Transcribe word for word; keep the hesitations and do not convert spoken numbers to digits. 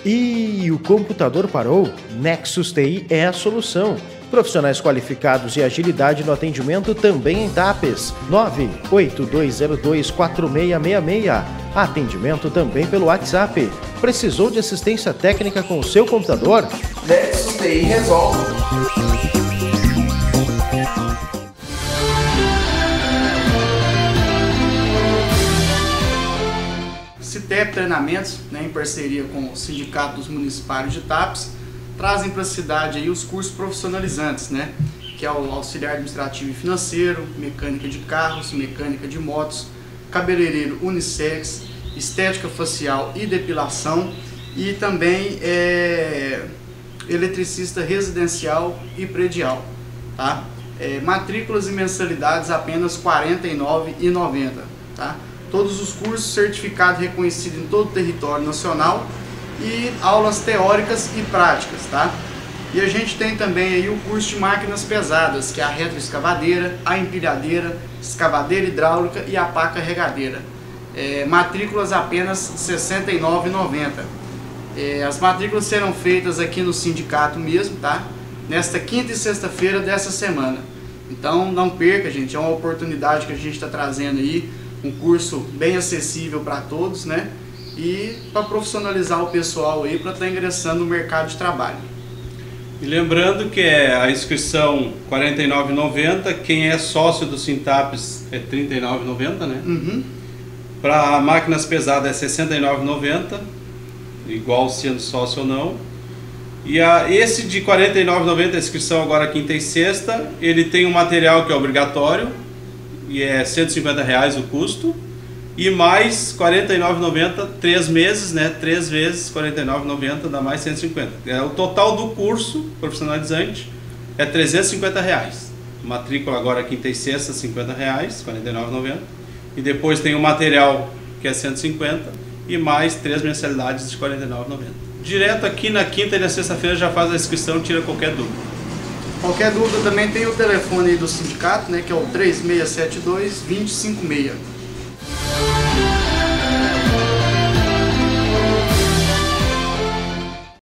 E o computador parou? Nexus T I é a solução. Profissionais qualificados e agilidade no atendimento também em TAPES. nove oito dois zero dois quatro seis seis seis. Atendimento também pelo WhatsApp. Precisou de assistência técnica com o seu computador? Nexus T I resolve. Citep Treinamentos, né, em parceria com o Sindicato dos Municipários de TAPES, trazem para a cidade aí os cursos profissionalizantes, né, que é o auxiliar administrativo e financeiro, mecânica de carros, mecânica de motos, cabeleireiro unissex, estética facial e depilação e também é, eletricista residencial e predial, tá? É, matrículas e mensalidades apenas quarenta e nove reais e noventa centavos, tá? Todos os cursos certificados e reconhecidos em todo o território nacional e aulas teóricas e práticas, tá? E a gente tem também aí o curso de máquinas pesadas, que é a retroescavadeira, a empilhadeira, escavadeira hidráulica e a pá carregadeira. É, matrículas apenas sessenta e nove reais e noventa centavos. É, as matrículas serão feitas aqui no sindicato mesmo, tá? Nesta quinta e sexta-feira dessa semana. Então não perca, gente, é uma oportunidade que a gente está trazendo aí, um curso bem acessível para todos, né? E para profissionalizar o pessoal aí para estar tá ingressando no mercado de trabalho. E lembrando que é a inscrição quarenta e nove reais e noventa centavos, quem é sócio do Sintapes é trinta e nove reais e noventa centavos, né? Uhum. Para máquinas pesadas é sessenta e nove reais e noventa centavos, igual sendo sócio ou não. E a, esse de quarenta e nove reais e noventa centavos, a inscrição agora quinta e sexta, ele tem um material que é obrigatório, e é cento e cinquenta reais o custo, e mais quarenta e nove reais e noventa centavos, três meses, né? três vezes quarenta e nove reais e noventa centavos, dá mais cento e cinquenta. É, o total do curso profissionalizante é trezentos e cinquenta reais. Matrícula agora quinta e sexta, cinquenta reais, quarenta e nove reais e noventa centavos. E depois tem o material que é cento e cinquenta e mais três mensalidades de quarenta e nove reais e noventa centavos. Direto aqui na quinta e na sexta-feira já faz a inscrição, tira qualquer dúvida. Qualquer dúvida também tem o telefone aí do sindicato, né, que é o três seis sete dois, dois zero cinco seis.